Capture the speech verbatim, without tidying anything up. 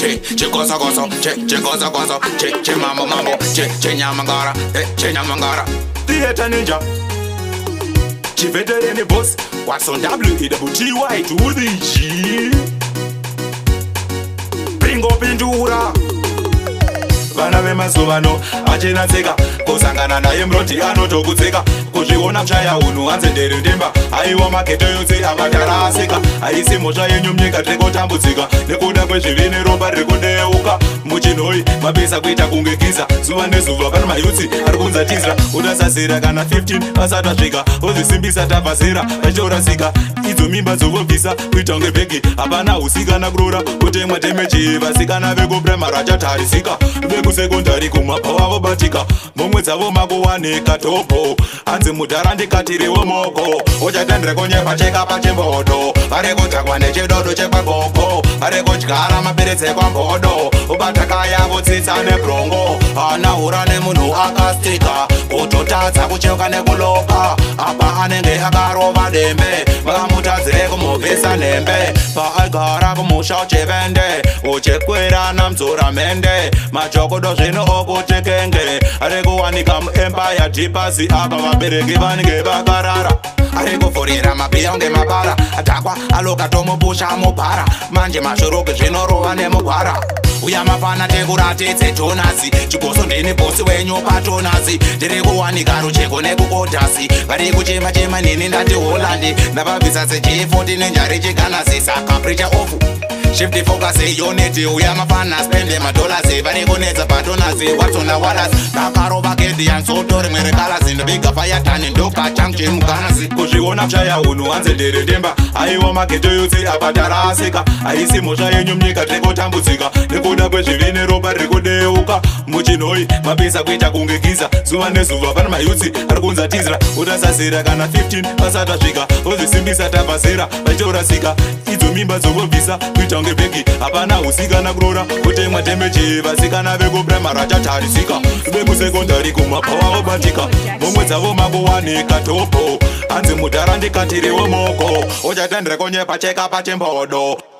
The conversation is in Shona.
che che kosa kosa che che kosa kosa che che mambo mambo che che nyamangara eh che nyamangara theater ninja chiveterene boss what's on W E W T Y to the G Bingo Pintura vana vemazuvano achenatseka kusangana naye muroti anotokutseka kuzviona chaya unhu hanze ndere ndemba aiwa maketo yose avatarasika aisi mhosva yenyu munyika tikotambudzika nekuda kwezvivine ropa riri kundeyeuka muchinhoi mabesa kuita kunge giza zuva nezuva pana mayutsi ari kunza tizra utasazira kana fifteen asati asvika ozisimbisa tabva zera vachitorasika idzo mimba dzovobvisa kuita kunge bhegi hapana usikana kurora kutemwa temechi vasikana vekuprimary achatarisika vekusekondari kumwapa vavobatika momwe dzavo makuwanika topo hanzi mudhara ndikatirewo moko uchatendere kunyepa cheka pachimbodo arikutakwa nechidodo chekwagoko arikudyara maperetse kwambodo ubataka yavo tsitsa nebrongo anaura nemunhu akastika kutotadza kucheuka nekuloka apa anenge akarova dembe vakamutadzire kumubvisa nembe paaigara kumusha uchivende uchikwira namdzura mende majokodo zvino okutekenge arikuwanika muempire dipasi apa vabereki vanenge vakarara arikuvhurira mabhiya unge mabara atakwa aloka tomupusha mubhara manje mashuruki zvinorova nemugwara uya mafana tekuratidze jonasi chigoso ndini bosi wenyu patonasi ndiri kuwanika rucheko nekukodhasi vari kuchema chema nini ndati holandi ndavabvisa seji fourteen nenjari chiganasi saka preacher ofu shift focus unity uya mafana spende madolasi vari kunetsa patonasi watsona walas kakarova kedian soto rimwe rekalazi ndoviga fayatani ndoka changu chemuganasi kuzviona chaya unhu hanze ndere ndemba aiwa mageto yose apatarasika aisi mhosva yenyu munyika tikotambudzika nekuda kwezvivine ropa riri kudeuka muchinhoi mabesa kuita kunge giza zuva nezuva pana mayutsi ari kunza tizra utasazira kana fifteen asati asvika ozisimbisa tabva zera vachitorasika idzo mimba dzokubvisa kuita kunge bhegi hapana usikana kurora kutemwa temechi vasikana vekuprimary achatarisika vekusekondari kumwapa vavobatika momwe dzavo makuwanika topo hanzi mudhara ndikatirewo moko uchatendere kunyepa cheka pachimbodo